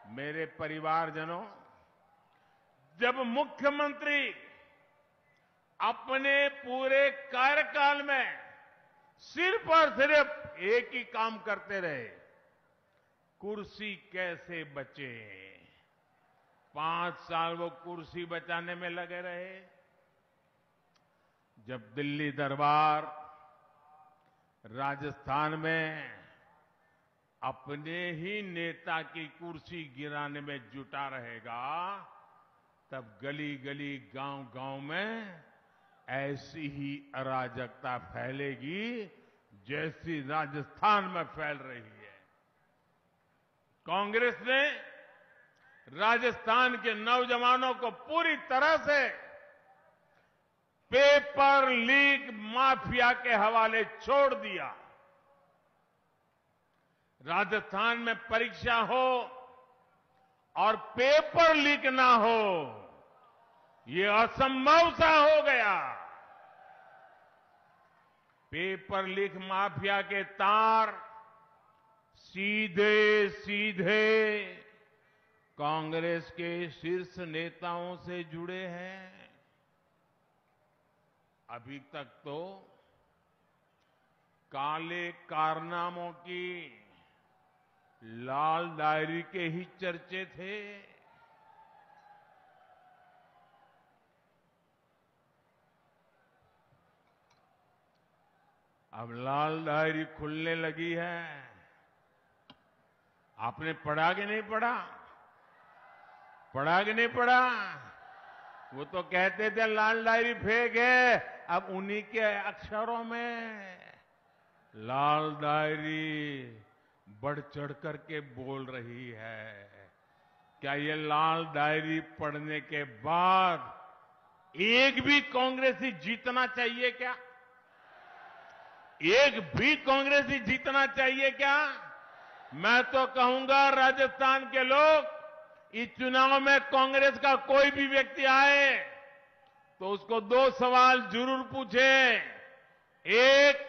मेरे परिवारजनों, जब मुख्यमंत्री अपने पूरे कार्यकाल में सिर्फ और सिर्फ एक ही काम करते रहे, कुर्सी कैसे बचे। 5 साल वो कुर्सी बचाने में लगे रहे। जब दिल्ली दरबार राजस्थान में अपने ही नेता की कुर्सी गिराने में जुटा रहेगा, तब गली गली गांव गांव में ऐसी ही अराजकता फैलेगी जैसी राजस्थान में फैल रही है। कांग्रेस ने राजस्थान के नौजवानों को पूरी तरह से पेपर लीक माफिया के हवाले छोड़ दिया। राजस्थान में परीक्षा हो और पेपर लीक ना हो, ये असंभव सा हो गया। पेपर लीक माफिया के तार सीधे सीधे कांग्रेस के शीर्ष नेताओं से जुड़े हैं। अभी तक तो काले कारनामों की लाल डायरी के ही चर्चे थे। अब लाल डायरी खुलने लगी है। आपने पढ़ा कि नहीं पढ़ा? पढ़ा कि नहीं पढ़ा? वो तो कहते थे लाल डायरी फेक है, अब उन्हीं के अक्षरों में लाल डायरी बढ़ चढ़ करके बोल रही है। क्या ये लाल डायरी पढ़ने के बाद एक भी कांग्रेसी जीतना चाहिए क्या? एक भी कांग्रेसी जीतना चाहिए क्या? मैं तो कहूंगा राजस्थान के लोग, इस चुनाव में कांग्रेस का कोई भी व्यक्ति आए तो उसको 2 सवाल जरूर पूछे। एक,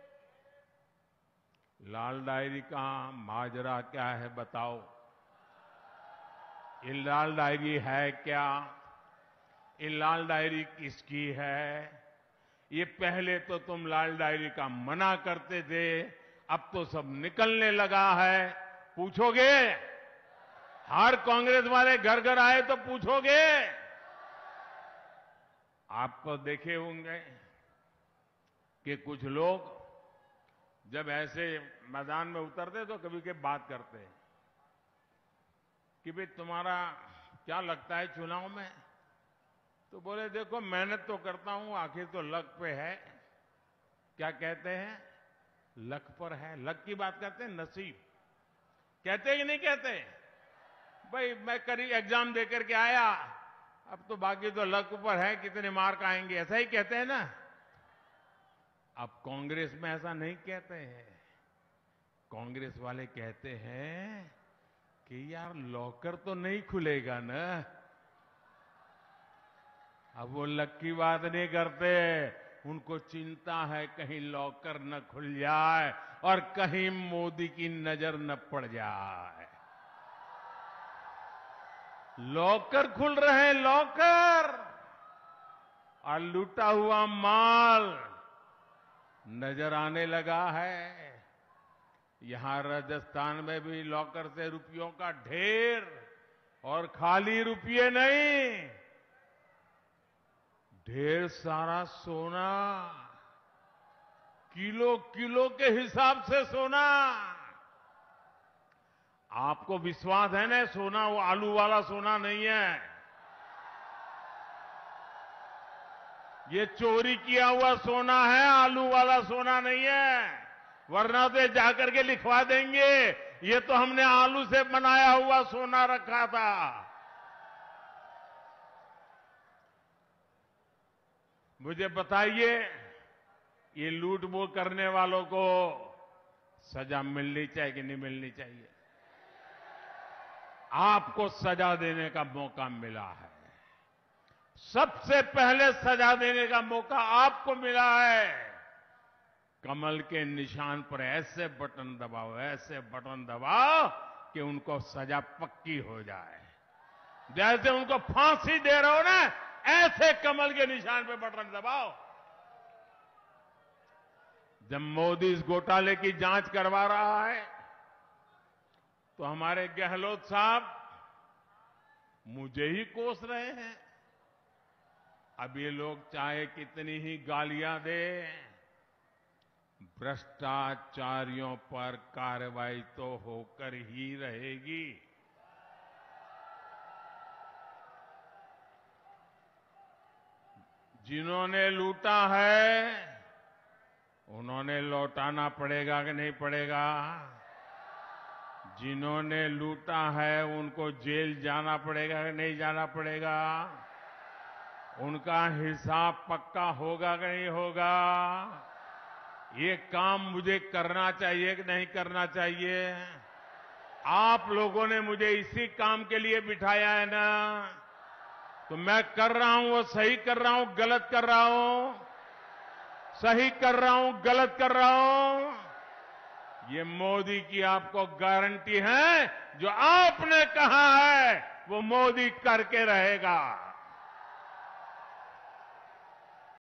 लाल डायरी का माजरा क्या है बताओ। ये लाल डायरी है क्या? ये लाल डायरी किसकी है? ये पहले तो तुम लाल डायरी का मना करते थे, अब तो सब निकलने लगा है। पूछोगे? हर कांग्रेस वाले घर घर आए तो पूछोगे? आप तो देखे होंगे कि कुछ लोग जब ऐसे मैदान में उतरते तो कभी के बात करते हैं कि भाई तुम्हारा क्या लगता है चुनाव में? तो बोले देखो मेहनत तो करता हूं, आखिर तो लक पे है। क्या कहते हैं? लक पर है। लक की बात करते हैं, नसीब कहते हैं कि नहीं कहते? भाई मैं करीब एग्जाम देकर के आया, अब तो बाकी तो लक पर है, कितने मार्क आएंगे, ऐसा ही कहते हैं ना। अब कांग्रेस में ऐसा नहीं कहते हैं। कांग्रेस वाले कहते हैं कि यार लॉकर तो नहीं खुलेगा ना। अब वो लक की बात नहीं करते, उनको चिंता है कहीं लॉकर न खुल जाए और कहीं मोदी की नजर न पड़ जाए। लॉकर खुल रहे हैं, लॉकर, और लूटा हुआ माल नजर आने लगा है। यहां राजस्थान में भी लॉकर से रुपयों का ढेर, और खाली रुपये नहीं, ढेर सारा सोना, किलो किलो के हिसाब से सोना। आपको विश्वास है ना? सोना वो आलू वाला सोना नहीं है, ये चोरी किया हुआ सोना है, आलू वाला सोना नहीं है। वरना तो जाकर के लिखवा देंगे ये तो हमने आलू से बनाया हुआ सोना रखा था। मुझे बताइए, ये लूट वो करने वालों को सजा मिलनी चाहिए कि नहीं मिलनी चाहिए? आपको सजा देने का मौका मिला है। सबसे पहले सजा देने का मौका आपको मिला है। कमल के निशान पर ऐसे बटन दबाओ, ऐसे बटन दबाओ कि उनको सजा पक्की हो जाए। जैसे उनको फांसी दे रहे हो ना, ऐसे कमल के निशान पे बटन दबाओ। जब मोदी इस घोटाले की जांच करवा रहा है तो हमारे गहलोत साहब मुझे ही कोस रहे हैं। अब ये लोग चाहे कितनी ही गालियां दे, भ्रष्टाचारियों पर कार्रवाई तो होकर ही रहेगी। जिन्होंने लूटा है उन्होंने लौटाना पड़ेगा कि नहीं पड़ेगा? जिन्होंने लूटा है उनको जेल जाना पड़ेगा कि नहीं जाना पड़ेगा? उनका हिसाब पक्का होगा कि नहीं होगा? ये काम मुझे करना चाहिए कि नहीं करना चाहिए? आप लोगों ने मुझे इसी काम के लिए बिठाया है ना, तो मैं कर रहा हूं वो सही कर रहा हूं, गलत कर रहा हूं? सही कर रहा हूं, गलत कर रहा हूं? ये मोदी की आपको गारंटी है, जो आपने कहा है वो मोदी करके रहेगा।